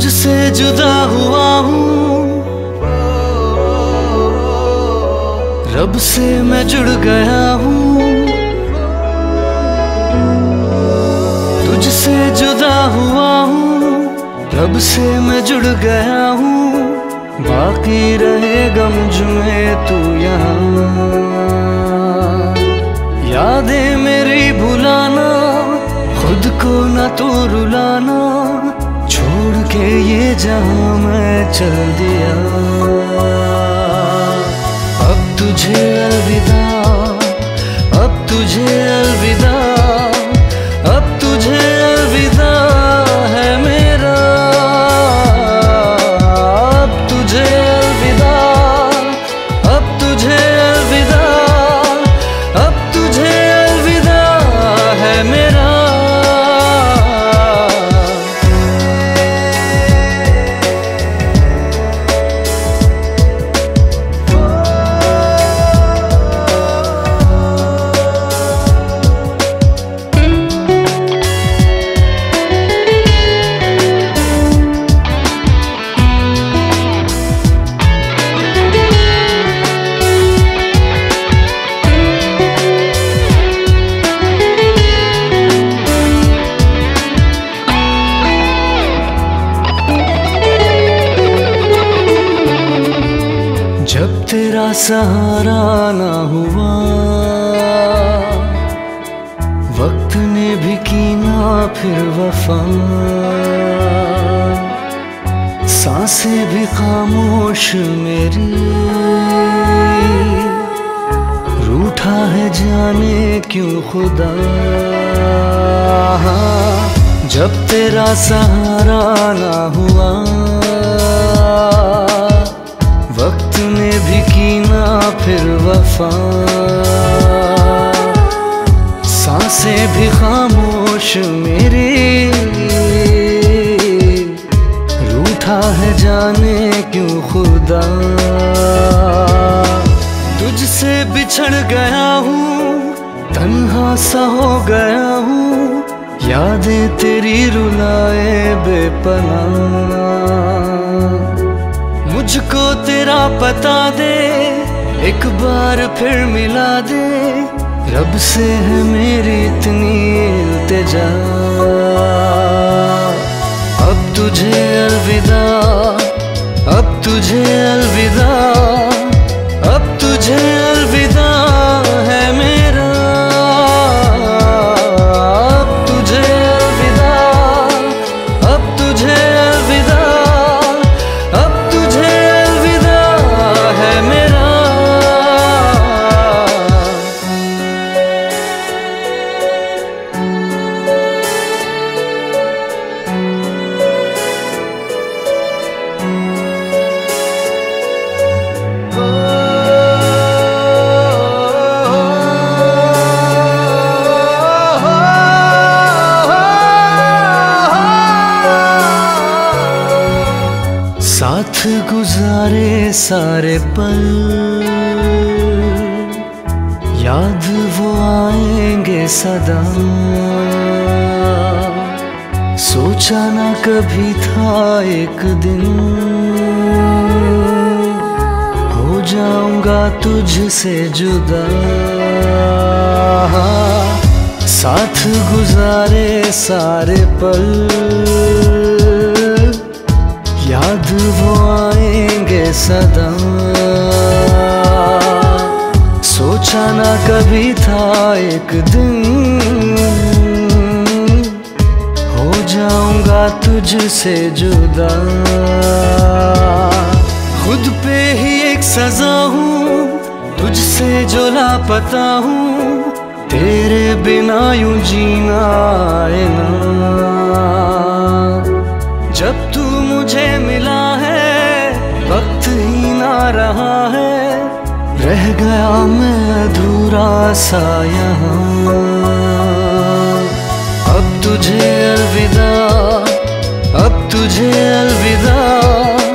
तुझसे जुदा हुआ हूँ, रब से मैं जुड़ गया हूँ। तुझसे जुदा हुआ हूँ, रब से मैं जुड़ गया हूँ। बाकी रहेगा मुझ में तू यहाँ। यादें मेरी भुलाना, खुद को न तो रुलाना, छोड़ के ये जहां मैं चल दिया। अब तुझे अलविदा, अब तुझे अलविदा, अब तुझे अलविदा है मेरा। अब तुझे अलविदा, अब तुझे अलविदा, अब तुझे अलविदा है मेरा। जब तेरा सहारा ना हुआ, वक्त ने भी की ना फिर वफा। सांसें भी खामोश मेरी, रूठा है जाने क्यों खुदा। जब तेरा सहारा ना हुआ, वक्त ने भी की ना फिर वफा। सांसें भी खामोश मेरी, रूठा है जाने क्यों खुदा। तुझसे बिछड़ गया हूँ, तन्हा सा हो गया हूँ। यादें तेरी रुलाए बेपनाह। मुझको तेरा पता दे, एक बार फिर मिला दे। रब से है मेरी इतनी इल्तिजा। अब तुझे अलविदा, अब तुझे अलविदा, अब तुझे अलविदा है मेरा। अब तुझे अलविदा, अब तुझे अलविदा, अब तुझे अलविदा है मेरा। साथ गुजारे सारे पल, याद वो आएंगे सदा। सोचा ना कभी था एक दिन, हो जाऊंगा तुझसे जुदा। साथ गुजारे सारे पल, याद वो आएंगे सदा। सोचा ना कभी था एक दिन, हो जाऊंगा तुझसे जुदा। खुद पे ही एक सजा हूँ, तुझसे जो लापता हूँ। तेरे बिना यूं जीना आए ना। जब तू मुझे मिला है, वक्त ही ना रहा है। रह गया मैं अधूरा सा यहाँ। अब तुझे अलविदा, अब तुझे अलविदा,